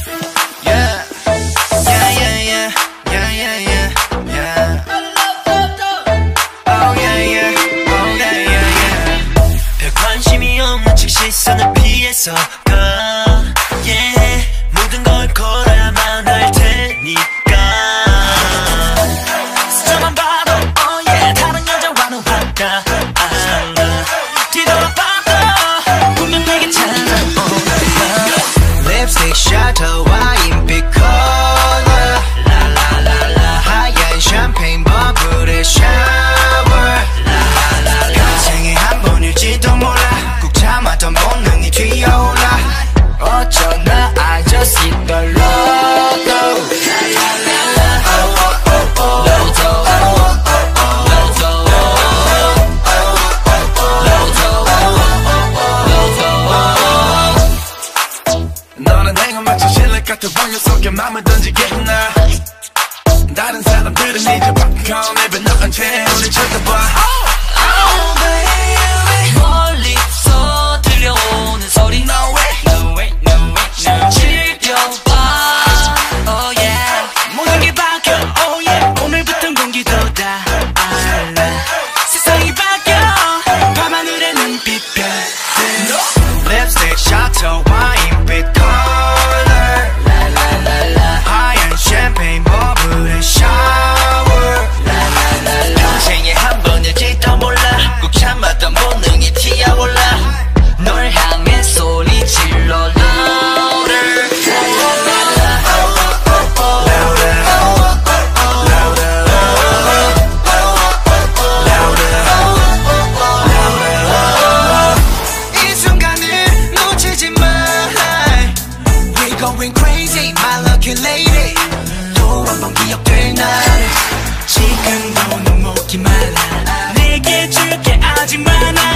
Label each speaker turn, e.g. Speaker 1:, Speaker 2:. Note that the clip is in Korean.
Speaker 1: Yeah, yeah, yeah, yeah, yeah, yeah, yeah, yeah. Oh yeah, yeah, oh yeah, yeah, yeah. 별 관심이 없는 척 시선을 피해서 가. Yeah, 모든 걸 걸어야만 할 테니까. 스쳐만 봐도 oh yeah, 다른 여자와는 화가 안 나. 뒤돌아봐도 분명 내게 찾아오는 립스틱 셔터 와인빛 컬러 라라라라 하얀 샴페인 버블의 샤워 라라라라 평생에 한 번일지도 몰라 꾹 참았던 본능이 튀어올라 어쩌나 I just hit the logo
Speaker 2: 너는 내가 마치 실내 같은 원료 속에 맘을 던지겠나 다른 사람들은 이제 바꿔 내 변화한 채 우리 쳐다봐
Speaker 1: Oh baby 멀리서 들려오는 소리 No way, no way, no way, no 즐겨봐 Oh yeah 모든 게 바뀌어 Oh yeah 오늘부턴 공기도 다 알아 세상이 바뀌어 밤하늘의 눈빛별 립스틱 셔터 와인빛 컬러 라라라라 하얀 샴페인 버블의 샤워 라라라라 평생에 한 번일지도 몰라 꾹 참았던 본능이 튀어올라 널 향해 소리 질러 louder 이 순간을 놓치지 마 We're going crazy my lucky lady 또 한 번 기억될 날 지금도 눈 먹기 말아 내게 줄게 아직 많아